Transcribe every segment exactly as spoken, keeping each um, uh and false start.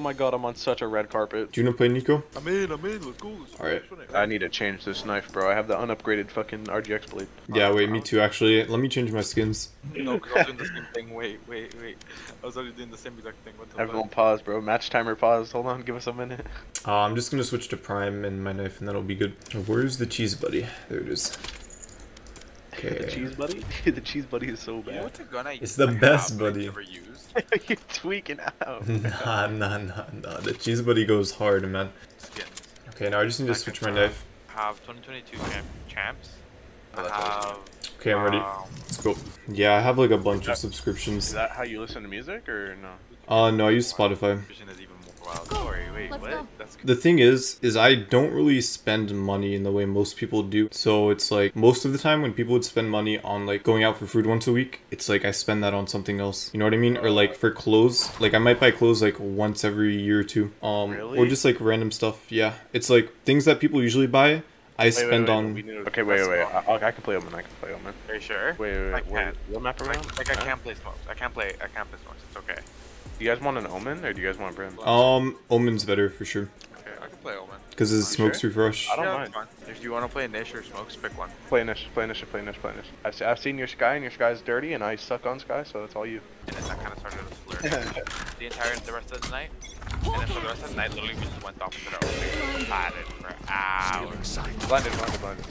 my god, I'm on such a red carpet. Do you wanna play Nico? I'm in, I'm in, let's go. Alright. I need to change this knife, bro. I have the unupgraded fucking R G X blade. Yeah, wait, me too, actually. Let me change my skins. No, because I was doing the same thing. Wait, wait, wait. I was already doing the same exact thing. What the Everyone pause, bro. Match timer pause. Hold on, give us a minute. Uh, I'm just gonna switch to Prime and my knife, and that'll be good. Where's the cheese buddy? There it is. Okay. The cheese buddy? The cheese buddy is so bad. You know what's a gun I It's the I best, have, but I buddy. never used? You're tweaking out. Nah, nah, nah, nah. The cheese buddy goes hard, man. Skins. Okay, now I just need to I switch can, my uh, knife. have twenty twenty-two champ champs. Oh, I that's have. Okay, I'm ready. um, Let's go. Yeah, I have like a bunch of Is subscriptions. that how you listen to music, or no? Uh, no, I use Spotify. Vision is even more wild. Sorry, wait, Let's what? go. That's The thing is, is I don't really spend money in the way most people do. So it's like, most of the time when people would spend money on like going out for food once a week, it's like I spend that on something else. You know what I mean? Or like for clothes, like I might buy clothes like once every year or two. Um, Really? or just like random stuff. Yeah, it's like things that people usually buy, I Wait, spend wait, wait, on. we need to- Okay, wait, wait, wait. I, I can play Omen. I can play Omen. Are you sure? Wait, wait, I wait. What, can't. what map are we on? Like, like I Huh? can't play smokes. I can't play. I can't play smokes. It's okay. Do you guys want an Omen, or do you guys want Brim? Um, Omen's better for sure. Okay, I can play Omen. Because his Sure. smokes refresh. I don't Yeah, mind. that's fine. If you want to play Nish or smokes, pick one. Play Nish, play Nish, play Nish, play Nish. I've, se- I've seen your Sky, and your Sky's dirty, and I suck on Sky, so it's all you. And then that kind of started a slur. the entire the rest of the night. And then for the rest of the night, literally we just went off to the open. Chatted for hours. Blinded, blinded, blinded.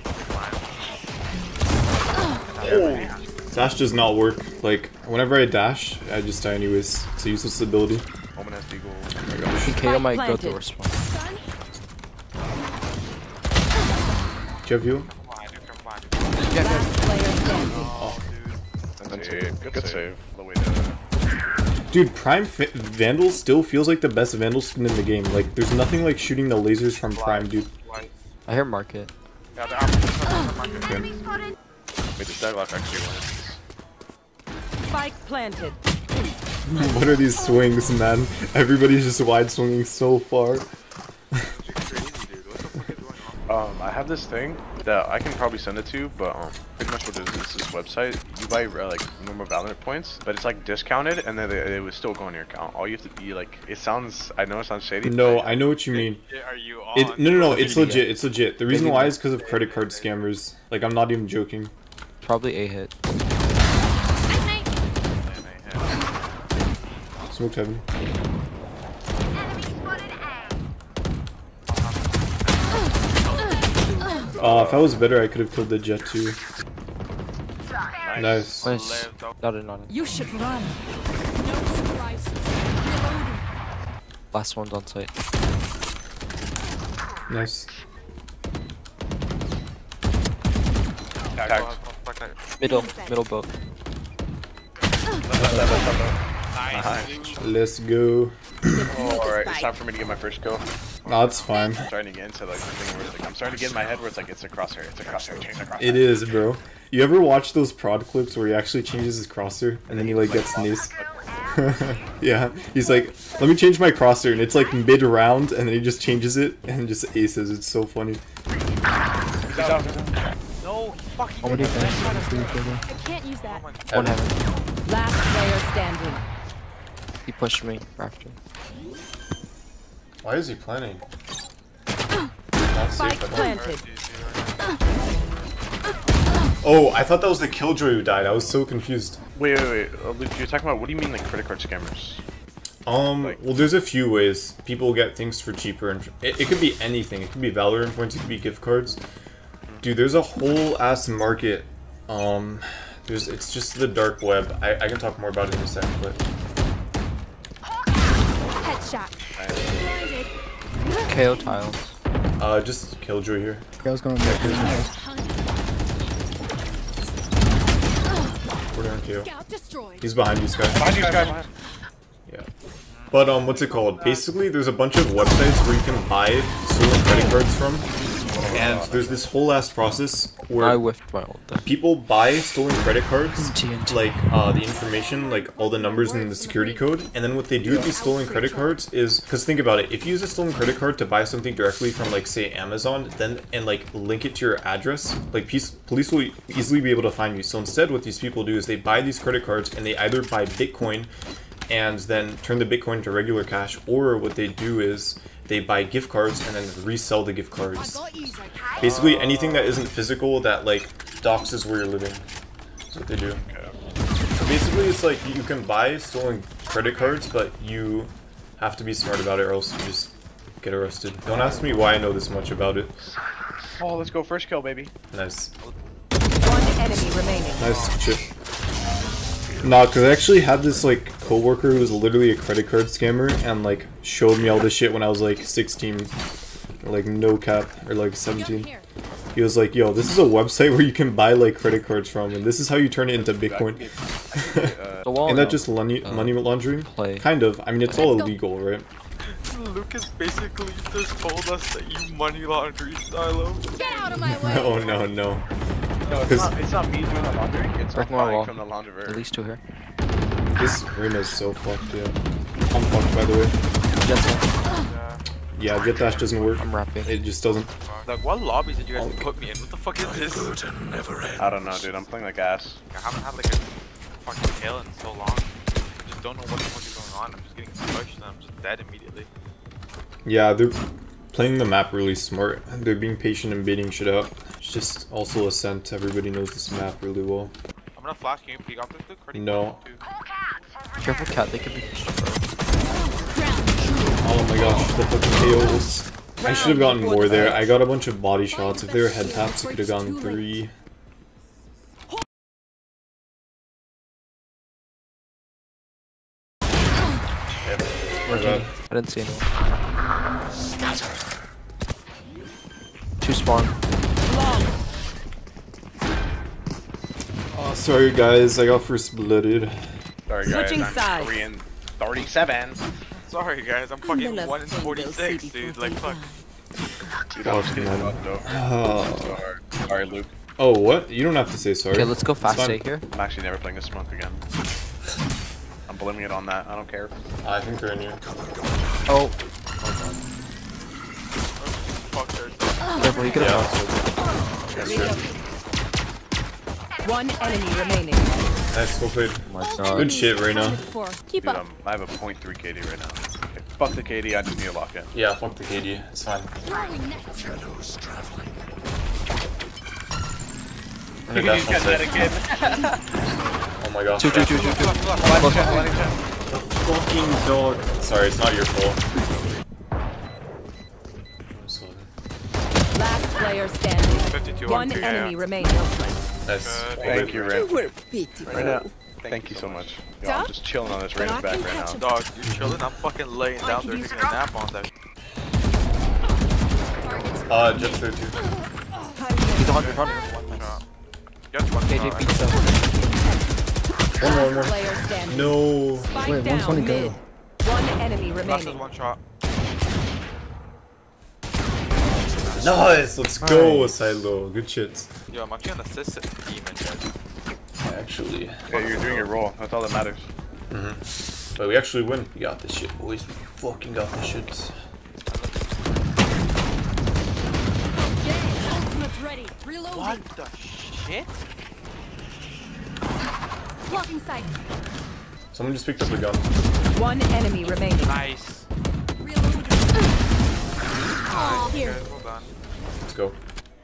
Oh. Dash does not work. Like, whenever I dash, I just die anyways. It's a useless ability. Omen has Deagle. Oh my gosh. P K might go planted. to respawn. Do you have you? Last player standing. That's it. Good, good save. The way to... Dude, Prime F Vandal still feels like the best Vandal skin in the game. Like, there's nothing like shooting the lasers from Prime, dude. I hear market. Yeah, the opposite. Okay. Wait, the Staglock actually wins. Spike planted. What are these swings, man? Everybody's just wide swinging so far. Um, I have this thing that I can probably send it to you, but um, pretty much what it is is this website. You buy uh, like normal Valorant points, but it's like discounted, and then they, it would still go on your account. All you have to be like, it sounds, I know it sounds shady. No, I know what you mean. Are you on? It, no, no, no, it's legit, it's legit. The reason why is because of credit card scammers. Like, I'm not even joking. Probably a hit. Smoked heaven. Uh, if I was better, I could have killed the jet too. Nice. Nice. Got it on it. You should run. No surprises. Reloading. Last one's on site. Nice. Tagged. Middle, middle boat. Nice. Let's go. Oh, alright, it's time for me to get my first kill. No, it's fine. I'm starting to get into like the thing where it's like, I'm starting to get in my head where it's like, it's a crosshair, it's a crosshair, change the crosshair. It is, bro. You ever watch those prod clips where he actually changes his crosshair and then he like gets sneezed? Yeah, he's like, let me change my crosshair, and it's like mid round, and then he just changes it and just aces. It's so funny. No, fucking. Already done. I can't use that. One heaven. Last player standing. He pushed me after. Why is he planning? Spike planted. Oh, I thought that was the Killjoy who died. I was so confused. Wait, wait, wait. Uh, Luke, you're talking about, what do you mean like credit card scammers? Um, Like- well, there's a few ways people get things for cheaper, and it, it could be anything. It could be Valorant points, it could be gift cards. Dude, there's a whole ass market. Um, there's it's just the dark web. I, I can talk more about it in a second, but Headshot. K O tiles. uh, just Killjoy here. I was going back to the house. We're gonna kill. Scout destroyed. He's behind you, Sky. Behind you, Sky, behind. Yeah. But um, what's it called? Basically, there's a bunch of websites where you can buy stolen credit cards from, and there's this whole ass process I where whiffed my ult then. people buy stolen credit cards, T N T. like uh, the information, like all the numbers and the security code, and then what they do with these stolen credit cards is, because think about it, if you use a stolen credit card to buy something directly from like say Amazon, then and like link it to your address, like police, police will easily be able to find you. So instead what these people do is they buy these credit cards and they either buy Bitcoin and then turn the Bitcoin into regular cash, or what they do is they buy gift cards and then resell the gift cards. Basically anything that isn't physical that like doxes where you're living. That's what they do. So basically it's like you can buy stolen credit cards, but you have to be smart about it or else you just get arrested. Don't ask me why I know this much about it. Oh, let's go first kill, baby. Nice. One enemy remaining. Nice chip. Nah, cause I actually had this like coworker who was literally a credit card scammer and like showed me all this shit when I was like sixteen, or like no cap, or like seventeen. He was like, "Yo, this is a website where you can buy like credit cards from, and this is how you turn it into Bitcoin." The wall. Isn't that now. just money Uh, money laundering? play. Kind of. I mean, it's all illegal, right? Lucas basically just told us that you money laundry, Stylo. Get out of my way! Oh no no. No, it's 'Cause- not, it's not me doing the laundering, it's Break not my buying wall. from the launderer. At least two here. This Reina's so fucked. Yeah. I'm fucked by the way. Jet's Yeah. Yeah, Jet Dash doesn't work. I'm rapping. It just doesn't. Like, what lobbies did you guys put me in? What the fuck is this? I don't know, dude. I'm playing like ass. I haven't had like a fucking kill in so long. I just don't know what the fuck is going on. I'm just getting pushed and I'm just dead immediately. Yeah, they're playing the map really smart. They're being patient and baiting shit out. It's just also Ascent. Everybody knows this map really well. I'm gonna flash. Can you peek off this Luke? Ready? No. One, two. Careful, cat. They could be pushed, bro. Oh my gosh, the fucking K Os. I should have gotten more there. I got a bunch of body shots. If they were head taps, I could have gotten three. My bad. I didn't see anyone. Two spawn. Oh, sorry guys, I got first blooded. Sorry, guys. Switching I'm sides. three and thirty-seven. Sorry guys, I'm fucking one in forty-six, dude. Like fuck. Dude, I was Fuck, kidding man. about though. Oh. Sorry. Sorry, Luke. Oh, what? You don't have to say sorry. Okay, let's go fast It's A fine. here. I'm actually never playing this monk again. I'm blaming it on that. I don't care. I think they're in here. Oh, Fuck there's careful. You could have Yeah. One enemy remaining. Nice, well played. Oh my god. Good shit, Reina. Keep Dude, up. I'm, I have a point three K D right now. Okay, fuck the K D, I just need a lock in. Yeah, fuck the K D. It's fine. Throwing net. I'm gonna dash on again. Oh my gosh. Two, two, two, two, two. Fucking dog. Sorry, it's not your fault. I'm sorry. Last player standing. fifty-two One on two, enemy yeah. remaining. Nice. Good. Thank you, Rin. were pitiful. Reina, thank you so much. Yo, I'm just chilling on this Reina's back right now. Dog, you're chilling. I'm fucking laying down there taking a nap on that. Uh, Jet's there too. He's a hundred, hundred. One shot. Just one K J shot. beats up. One more, one more. Player standing. No. Spike Wait, down one twenty go. mid. One enemy Last is remaining. one shot. Nice. Let's go, Silo. Good shit. Yo, I'm actually an assist demon, guys. Actually. Okay, you're doing your role. That's all that matters. Mm-hmm. But we actually win. We got this shit, boys. We fucking got this shit. Ultimate ready. Reloading. What the shit? Blocking sight. Someone just picked up a gun. One enemy remaining. Nice. Reloading. Nice, here. guys, well done. Let's go.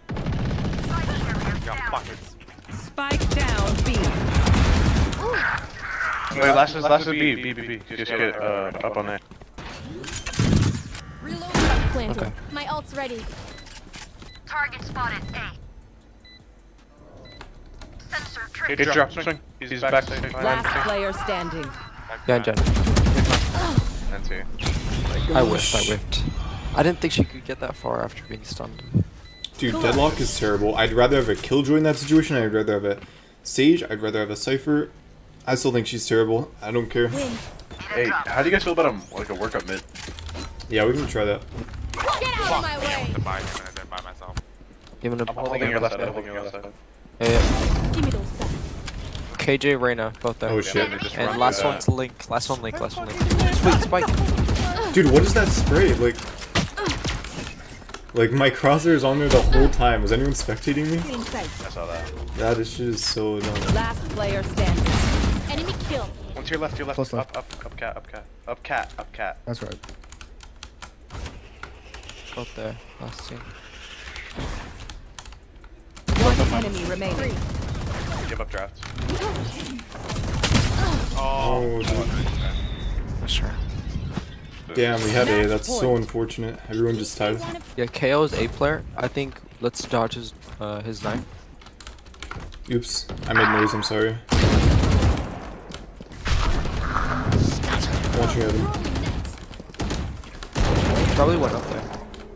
Got buckets. Spike down B. Wait, last is last is B, B, B, B. Just get uh, up on there. Reloading. Planted. Okay. My ult's ready. Target spotted A. Sensor Hey, trigger. drop, swing. He's, he's back. Last player standing. Yeah, Jen. And two. I whiffed, I whiffed. I didn't think she could get that far after being stunned. Dude, Deadlock is terrible. I'd rather have a Killjoy in that situation. I'd rather have a Sage. I'd rather have a Cypher. I still think she's terrible. I don't care. Hey, how do you guys feel about him? Like a workup mid? Yeah, we can try that. Get out of my I way. went to buy him and I did by myself. Give him a I'm holding your left side. I'm holding your left side. Yeah, yeah. Give me those back. K J, Reyna, both there. Oh shit. Just And run last through one's Link. Last one Link, last one Link. Sweet, Spike. Dude, what is that spray? Like, like my crosshair is on there the whole time. Was anyone spectating me? Feeling safe. that. I saw that. That is shit is so annoying. Last player standing. Enemy kill. One to your left, to your left. Close Up, left. up, up, cat, up, cat, up, cat, up, cat. That's right. Out there. Last scene. One enemy remaining. Give up draft. Oh, dude. Sure. Damn, we had A. That's so unfortunate. Everyone just tied. Yeah, K O is A player. I think let's dodge his uh his knife. Oops. I made noise, I'm sorry. Watching Evan. Probably went up there.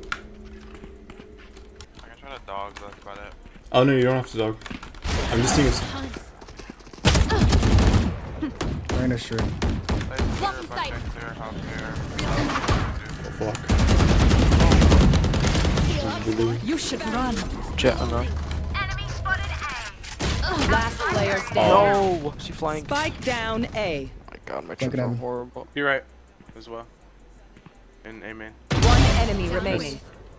I can try to dog, but that's about it. Oh no, you don't have to dog. I'm just seeing if... Reyna sure. Blocking sight. Oh fuck. You should run. Jet unknown. Enemy spotted A. Last player standing. No, she flying. Oh Spike down A. my god, my Look at trips are him. horrible. You're right, as well. In A main. One enemy remaining.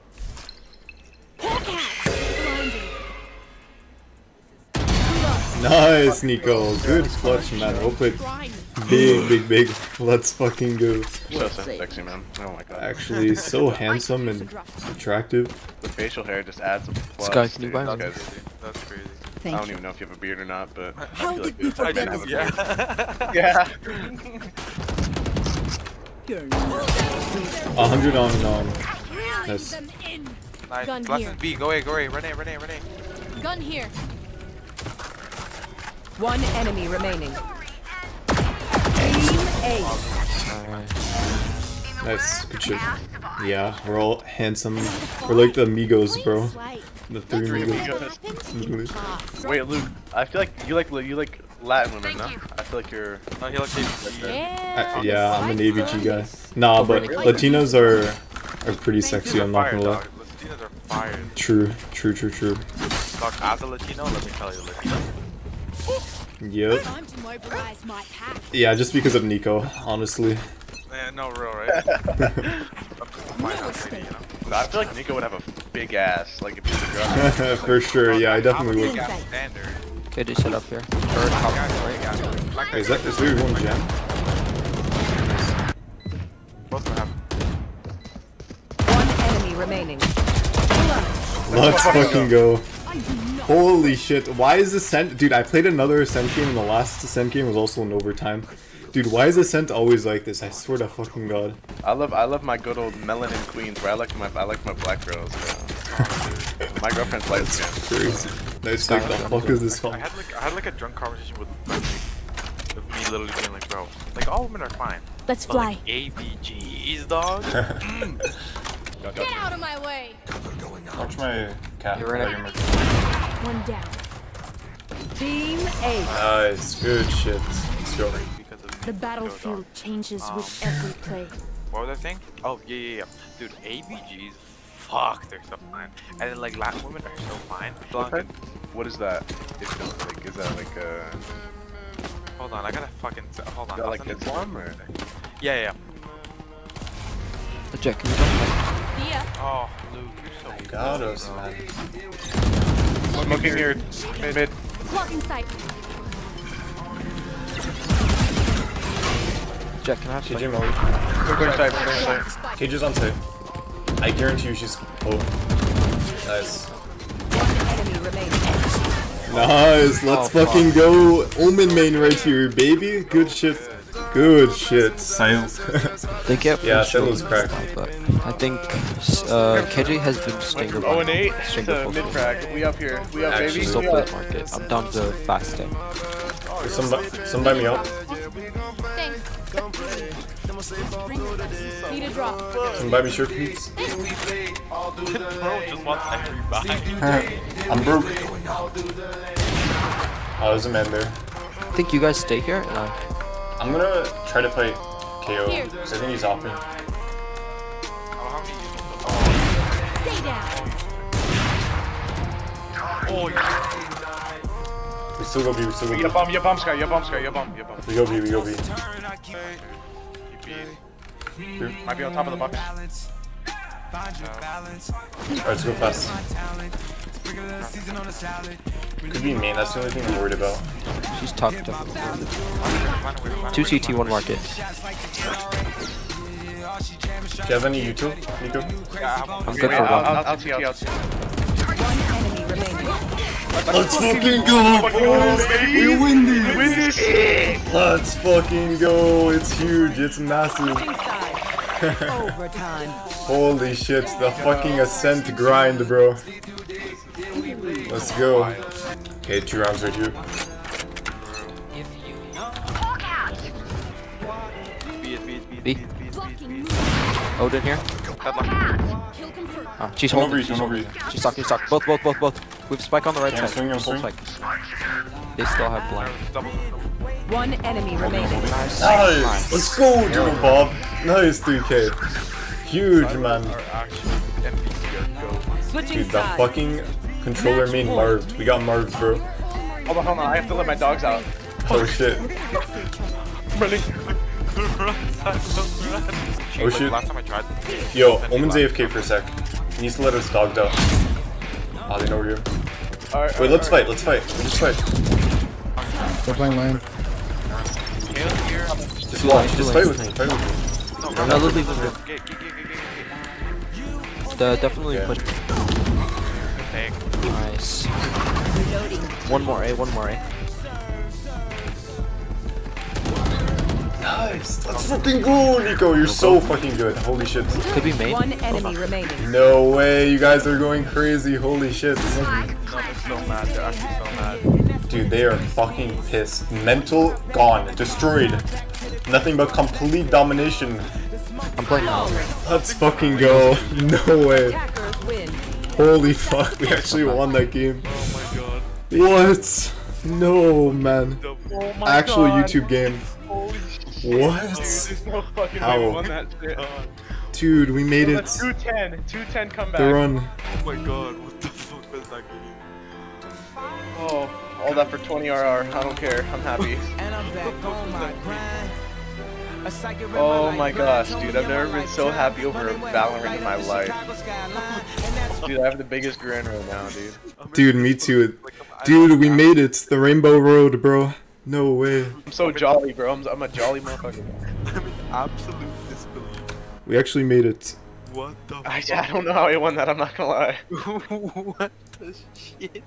Nice, Nico. Good clutch, man. We'll play big, big, big. Let's fucking go. So sexy, man. Oh my god. Actually, so handsome and attractive. The facial hair just adds a plus. Sky, can you dude. buy This me? guy's- That's crazy. I don't even know if you have a beard or not, but I How feel did like we this man forget have a Yeah. beard. Yeah. A hundred on um. Nice. Nice. Gun Last here. is B. Go away, go away. Run A, run A, run A. Gun here. One enemy remaining. Team A. Alright. Nice. Good shit. Yeah, we're all handsome. We're like the Migos, bro. The three Three Migos. amigos. Literally. Wait, Luke. I feel like you like you like Latin women, no? I feel like you're. No, he looks like I, yeah, I'm an A V G guy. Nah, but Latinos are are pretty sexy. I'm not fire, gonna lie. dog. Latinos are fire. True, true, true, true. Dog, as a Latino, let me tell you, Latino. Yep. Time to mobilize my pack. Yeah, just because of Nico, honestly. Yeah, no, real, right? I'm just a fine ass lady, you know? I feel like Nico would have a big ass, like if he was a girl. For sure, yeah, I definitely would. Got standard. Okay, just set up here. Or top right. Like Wait, is that is there one gem? both of them have. One enemy remaining. Let's fucking go. Holy shit, why is Ascent? Dude, I played another Ascent game and the last Ascent game was also in overtime. Dude, why is Ascent always like this? I swear to fucking god. I love I love my good old melanin queens, where I like my I like my black girls. Yeah. My girlfriend's light skin. Crazy. It's like, the fuck is this I called? had like I had like a drunk conversation with like, with me literally being like, bro, like all women are fine. Let's But fly. like A B Gs, dog. Mm. Get out of my way. Watch my cat. You're right. One down. Team A. Nice, good shit. Let's go. Because of The Nico, battlefield dog. changes Um, with every play. What was I saying? Oh yeah, yeah, yeah. Dude, A B Gs, fuck, they're so fine. And then like Latin women are so fine. Blanca, What is that? It's like is that like uh hold on, I gotta fucking hold on. is that I'll like send it- Islam or? Yeah, yeah. Jet, can you jump back? See ya. Oh, Luke, you're so Got good, us, bro. man. Smoking here, mid, mid. Blocking sight. Jet, can I have K J some? Molly. Quick, quick side, quick side. K J's on site. I guarantee you she's. Oh. Nice. One enemy remaining. Nice, let's Oh, fucking go. Omen main right here, baby. Good shit. Good shit. Silence. They get Yeah, pushed Silo's over cracked. now, but I think uh, K J has been Went stinger from oh and eight stinger to mid focused. frag. We up here. We up, Actually, baby. Still We play up. the market. I'm down to fast day. Some, some buy me out. Thanks. Need a drop. Some buy me shirt, please. Bro just wants everybody. I'm broke. Oh, there's a man there. I think you guys stay here. And I... I'm gonna try to fight K O Here. because I think he's off me. Stay down. Oh, yeah. We still go B, we still go You B. bomb, you bomb, Sky, you bomb, Sky, you bomb, you bomb. We go B, we go B. Might be on top of the box. Alright, let's go fast. Could be main, that's the only thing I'm worried about. She's tucked up. Two C T, one market. Do you have any YouTube, Nico? I'm good Wait, for I'll, one. I'll, I'll see you. I'll see you. One enemy remaining. Let's fucking go, boys! We win this! Win this shit! Let's fucking go! It's huge, it's massive. Inside. Overtime. Holy shit, the fucking ascent grind, bro. Let's go. Okay, two rounds right here. B. Odin here. Kill confirmed. Ah, she's Come holding. over, She's come over. holding. She's stuck. She's stuck. Both, both, both, both. We've spike on the right Yeah, I'm side. swinging, I'm Full swinging. spike. They still have blind. Double. One enemy remaining. Nice. Nice! Let's go, Joe Bob! Nice three K. Huge, man. Our actual M V P are go. Switching Dude, the sides. fucking controller main marved. We got marved, bro. Hold on, hold on. I have to let my dogs out. Oh shit. Running. Oh shit. Last time I tried. Yo, Omen's A F K for a sec. He needs to let us dogged out. Ah, they know we're here. Alright, Wait, let's fight, let's fight. Let's fight. They're playing lane. Kale's here. Just launch, just fight with me, fight with me. No, let's leave them here. Get, get, get, get, get, get. The, definitely Yeah. push. Thank. Nice. Reloading. One more A, one more A. Nice! Let's fucking go, Nico! You're so fucking good. Holy shit. Could be main. One enemy remaining. No way, you guys are going crazy. Holy shit. No, they're so mad. They're actually so mad. Dude, they are fucking pissed. Mental gone. Destroyed. Nothing but complete domination. I'm playing now. Let's fucking go. No way. Attackers win. Holy fuck, we actually won that game. Oh my god. What? No, man. Oh my Actual God. YouTube game. Holy shit. What? There's no fucking How? way we won that shit. Dude, we made it. two ten. two ten comeback. The run. Oh my god. What the fuck was that game? Oh, all that for twenty R R. I don't care. I'm happy. Oh my gosh, dude. I've never been so happy over a Valorant in my life. Dude, I have the biggest grin right now, dude. Dude, me too. Dude, we made it. The Rainbow Road, bro. No way. I'm so jolly, bro. I'm, I'm a jolly motherfucker. I'm in absolute disbelief. We actually made it. What the I, fuck? I don't know how I won that. I'm not gonna lie. What the shit?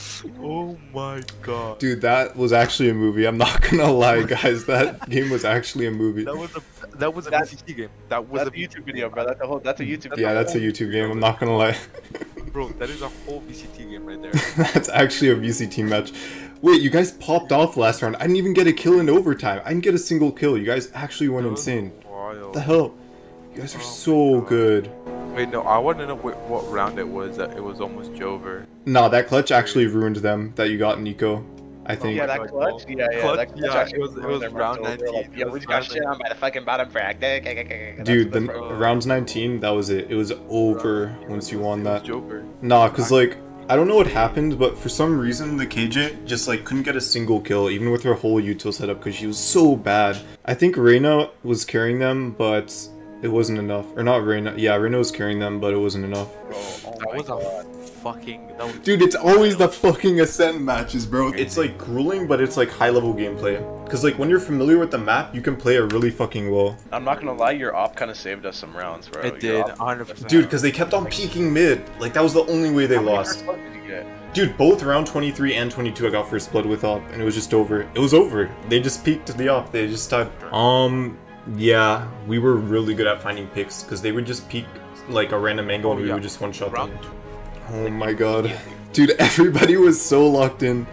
Oh my god. Dude, that was actually a movie. I'm not gonna lie, guys. That game was actually a movie. That was a that was a That's- V C T game. That was That's a a YouTube video, bro. That's a whole. That's a YouTube. Yeah, that's a YouTube game. I'm not gonna lie. Bro, that is a whole V C T game right there. That's actually a V C T match. Wait, you guys popped off last round. I didn't even get a kill in overtime. I didn't get a single kill. You guys actually went insane. Wild. What the hell? You guys are Oh so my God. good. Wait, no, I want to know what, what round it was that it was almost Jover. Nah, that clutch actually ruined them that you got, Nico. I think. Yeah, that God, clutch. no. Yeah, yeah. Clutch, that clutch yeah, actually it was- it was their round mental. They were nineteen. Like, Yo, It we was just got round shit on by the fucking bottom frag. That's- Dude, that's the right. rounds nineteen, that was it. It was over once you won that. Jover. Nah, cause like I don't know what happened, but for some reason the K J just like couldn't get a single kill, even with her whole util setup, because she was so bad. I think Reyna was carrying them, but it wasn't enough. Or not Reyna. Yeah, Reyna was carrying them, but it wasn't enough. Bro, oh That my was God. a fucking. That was Dude, it's always the fucking Ascent matches, bro. It's like grueling, but it's like high level gameplay. Cause like when you're familiar with the map, you can play it really fucking well. I'm not gonna lie, your op kind of saved us some rounds, bro. It Your did, op- one hundred percent. Dude, cause they kept on peeking mid. Like that was the only way they How many lost. first blood did you get? Dude, both round twenty-three and twenty-two I got first blood with op, and it was just over. It was over. They just peeked the op. They just died. Um, yeah, we were really good at finding picks, because they would just peek like a random angle and we yeah. would just one-shot them. Round Oh my god. Dude, everybody was so locked in.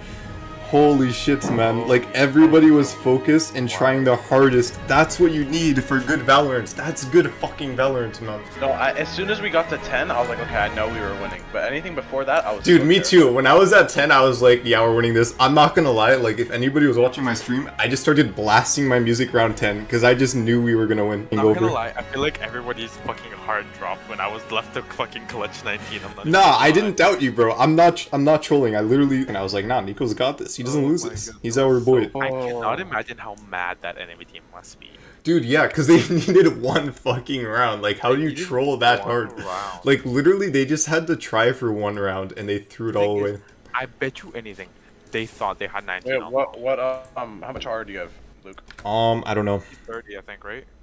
Holy shit, man. Like, everybody was focused and trying their hardest. That's what you need for good Valorant. That's good fucking Valorant, man. No, I, as soon as we got to ten, I was like, okay, I know we were winning. But anything before that, I was. Dude, so me terrified. too. When I was at ten, I was like, yeah, we're winning this. I'm not gonna lie, like, if anybody was watching my stream, I just started blasting my music round ten, because I just knew we were gonna win. I'm not Over. gonna lie, I feel like everybody's fucking heart dropped when I was left to fucking clutch nineteen. I'm not Nah, even I gonna didn't lie. doubt you, bro. I'm not I'm not trolling. I literally, and I was like, nah, Nico's got this. He doesn't Oh lose my this. God. He's our boy. I cannot imagine how mad that enemy team must be. Dude, yeah, because they needed one fucking round. Like, how do you troll that hard? Round. Like, literally, they just had to try for one round, and they threw it all away. I bet you anything, they thought they had nineteen. Wait, what? What? Uh, um, how much R do you have, Luke? Um, I don't know. thirty, I think, right?